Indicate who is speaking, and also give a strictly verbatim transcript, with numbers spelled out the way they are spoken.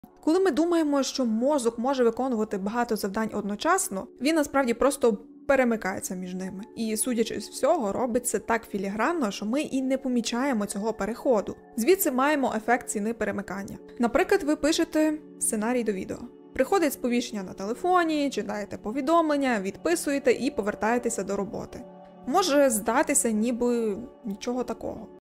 Speaker 1: Коли ми думаємо, що мозок може виконувати багато завдань одночасно, він насправді просто перемикається між ними. І, судячи з всього, робить це так філігранно, що ми і не помічаємо цього переходу. Звідси маємо ефект ціни перемикання. Наприклад, ви пишете сценарій до відео. Приходить сповіщення на телефоні, читаєте повідомлення, відписуєте і повертаєтеся до роботи. Може здатися ніби нічого такого.